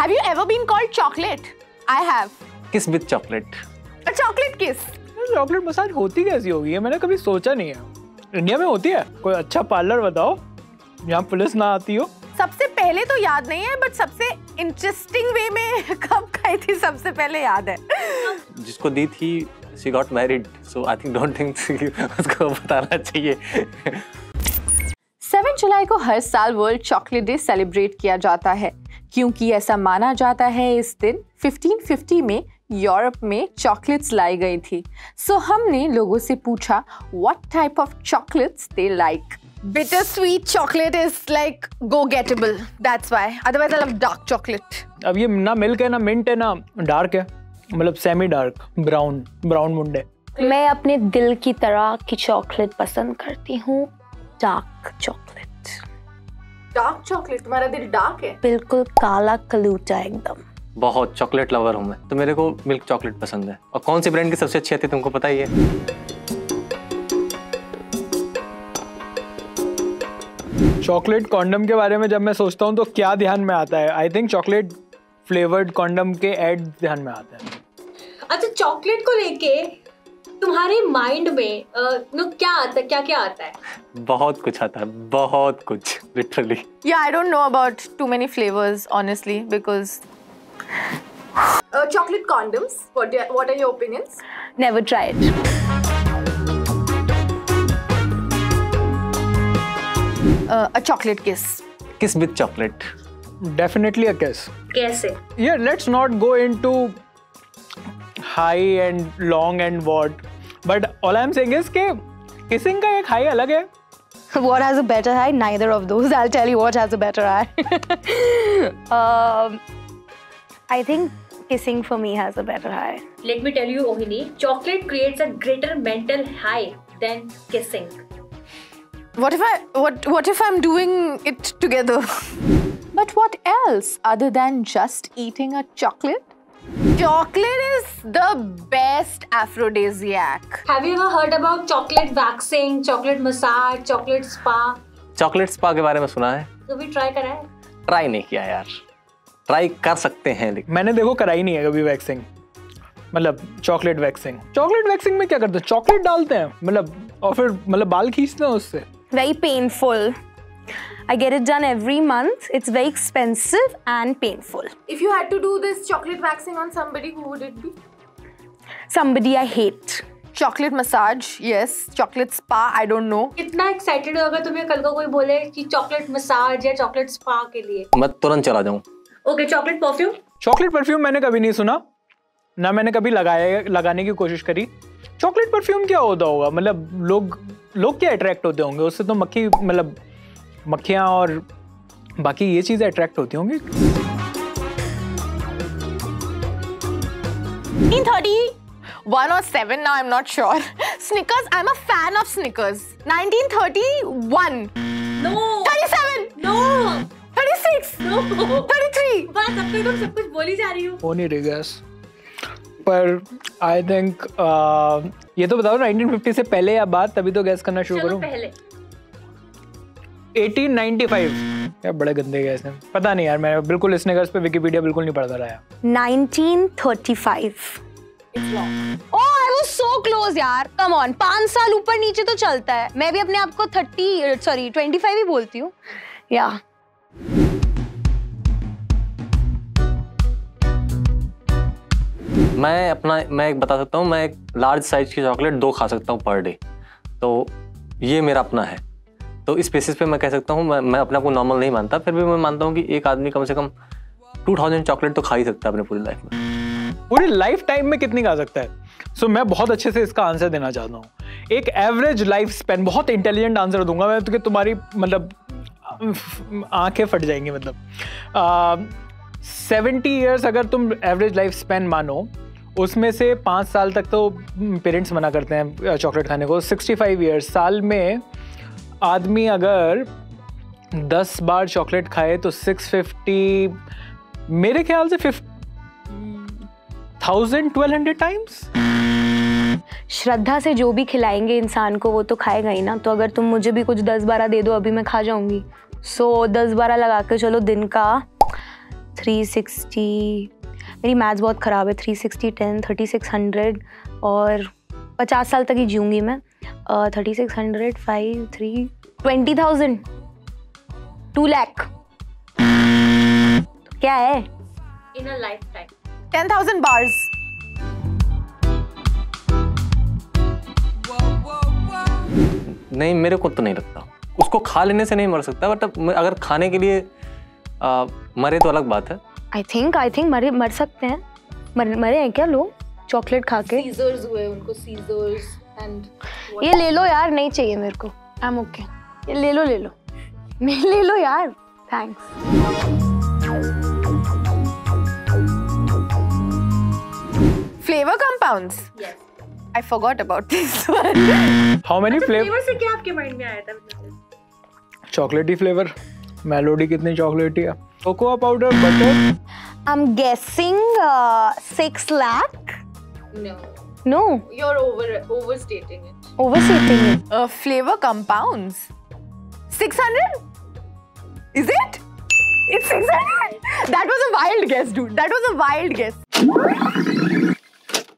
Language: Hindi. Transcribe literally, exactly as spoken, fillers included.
Have you ever been called chocolate? I have. Kiss with chocolate. A chocolate kiss. Chocolate massage होती कैसी होगी, मैंने कभी सोचा नहीं है। इंडिया में होती है? कोई अच्छा पार्लर बताओ यहाँ पुलिस ना आती हो। सबसे पहले तो याद नहीं है, बट सबसे इंटरेस्टिंग वे में कब खाई थी सबसे पहले याद है। जिसको दी थी she got married, so I think don't think उसको बताना चाहिए। सात जुलाई को हर साल वर्ल्ड चॉकलेट डे सेलिब्रेट किया जाता है, क्योंकि ऐसा माना जाता है इस दिन पंद्रह सौ पचास में यूरोप में चॉकलेट्स लाई गई थी। सो so, हमने लोगों से पूछा what type of chocolates they like. Bitter sweet chocolate is like go gettable, that's why, otherwise I love dark chocolate. अब ये ना मिल्क है ना मिंट है ना डार्क है, मतलब सेमी डार्क ब्राउन ब्राउन मुंडे। मैं अपने दिल की तरह की चॉकलेट पसंद करती हूँ, डार्क चॉकलेट। Dark chocolate? तुम्हारा दिल डार्क है? बिल्कुल काला कलूटा एकदम। बहुत चॉकलेट लवर हूँ मैं, तो मेरे को मिल्क चॉकलेट पसंद है। और कौन सी ब्रांड की सबसे अच्छी आती है तुमको पता ही है? चॉकलेट कॉन्डम के बारे में जब मैं सोचता हूँ तो क्या ध्यान में आता है? I think chocolate flavoured condom के एड ध्यान में आते हैं। अच्छा, चॉकलेट को लेके तुम्हारे माइंड में नो क्या आता है, क्या क्या आता है? बहुत कुछ आता है, बहुत कुछ, literally. Yeah, I don't know about too many flavors honestly, because uh, chocolate condoms. What do you, what are your opinions? Never tried. Uh, a chocolate kiss. Kiss with chocolate. Definitely a kiss. कैसे? Yeah, let's not go into high and long and what, but all I'm saying is कि kissing का एक high अलग है। What has a better high? Neither of those. I'll tell you what has a better high. um, I think kissing for me has a better high. Let me tell you, Ohini, chocolate creates a greater mental high than kissing. What if I what what if I'm doing it together? But what else other than just eating a chocolate? Chocolate is the best aphrodisiac. Have you ever heard about chocolate waxing, chocolate massage, chocolate spa? Chocolate spa के बारे में सुना है? कभी ट्राई करा है? ट्राई नहीं किया यार, ट्राई कर सकते हैं लेकिन। मैंने देखो कराई नहीं है कभी वैक्सिंग, मतलब चॉकलेट वैक्सिंग। चॉकलेट वैक्सिंग में क्या करते हैं? चॉकलेट डालते हैं मतलब, और फिर मतलब बाल खींचते हैं उससे। Very painful. I get it done every month. It's very expensive and painful. If you had to do this chocolate waxing on somebody, who would it be? Somebody I hate. Chocolate massage, yes. Chocolate spa, I don't know. कितना एक्साइटेड हो अगर तुम्हें कल को कोई बोले कि चॉकलेट मसाज या चॉकलेट स्पा के लिए? मैं तुरंत चला जाऊँ। Okay, chocolate perfume? Chocolate perfume मैंने कभी नहीं सुना, ना मैंने कभी लगाया लगाने की कोशिश करी। चॉकलेट परफ्यूम क्या होता होगा? मतलब लोग लोग क्या अट्रैक्ट होते होंगे उससे? तो मक्खी, मतलब मक्खियाँ और बाकी ये चीजें अट्रैक्ट होती होंगी। nineteen thirty-one or seven, now I'm not sure. Snickers, I'm a fan of Snickers. nineteen thirty-one. No. thirty-seven. No. thirty-six. No. thirty-three. बस अब तक तुम सब कुछ बोली जा रही हो। हो नहीं रही गैस, पर आई थिंक ये तो बताओ नाइनटीन फिफ्टी से पहले या बाद, तभी तो गैस करना शुरू चलो करूँ। पहले। Eighteen ninety five. यार बड़े गंदे गैस हैं, पता नहीं यार, मैं बिल्कुल स्निकर्स पे विकिपीडिया बिल्कुल नहीं पढ़ता रहा। nineteen thirty-five. It's long. Oh, I was so close यार. Come on, पाँच साल ऊपर नीचे तो चलता है। मैं भी अपने आप को थर्टी, सॉरी twenty-five ही बोलती हूँ। Yeah. मैं अपना मैं एक बता सकता हूँ, मैं एक लार्ज साइज की चॉकलेट दो खा सकता हूँ पर डे, तो ये मेरा अपना है। तो इस बेसिस पे मैं कह सकता हूँ, मैं मैं अपने आप को नॉर्मल नहीं मानता, फिर भी मैं मानता हूँ कि एक आदमी कम से कम टू थाउजेंड चॉकलेट तो खा ही सकता है अपने पूरी लाइफ में। पूरी लाइफ टाइम में कितनी खा सकता है? सो so, मैं बहुत अच्छे से इसका आंसर देना चाहता हूँ। एक एवरेज लाइफ स्पेन, बहुत इंटेलिजेंट आंसर दूंगा मैं, तो कि तुम्हारी मतलब आंखें फट जाएंगी। मतलब सेवेंटी ईयर्स अगर तुम एवरेज लाइफ स्पेन मानो, उसमें से पाँच साल तक तो पेरेंट्स मना करते हैं चॉकलेट खाने को। सिक्सटी फाइव ईयर्स, साल में आदमी अगर दस बार चॉकलेट खाए तो सिक्स फिफ्टी, मेरे ख्याल से थाउजेंड ट्वेल्व हंड्रेड टाइम्स। श्रद्धा से जो भी खिलाएंगे इंसान को वो तो खाएगा ही ना। तो अगर तुम मुझे भी कुछ दस बारह दे दो, अभी मैं खा जाऊंगी। सो दस बारह लगा के चलो दिन का थ्री सिक्सटी, मेरी मैथ्स बहुत ख़राब है, three sixty, ten, thirty six hundred, और पचास साल तक ही जीऊँगी मैं। Thirty six hundred, five, three, twenty thousand, two lakh, तो क्या है? In a lifetime. Ten thousand bars. नहीं, मेरे को तो नहीं लगता। उसको खा लेने से नहीं मर सकता, बट अगर खाने के लिए आ, मरे तो अलग बात है। आई थिंक आई थिंक मरे मर सकते हैं। मर, मरे हैं क्या लोग चॉकलेट खा के? सीजर्स हुए उनको, सीजर्स एंड ये ले लो यार, नहीं चाहिए मेरे को, आई एम ओके। ये ले लो ले लो नहीं ले लो यार, thanks. Flavour compounds. Yes. I forgot about this one. How many flavor? Flavour से क्या आपके माइंड में आया था? चॉकलेटी फ्लेवर। मेलोडी कितनी चॉकलेटी है? Cocoa powder, butter. I'm guessing uh, six lakh. No. No, You're over overstating it. overstating it. Uh, flavor compounds. six hundred? Is it? It's six hundred? That was a wild guess, dude. That was a wild guess.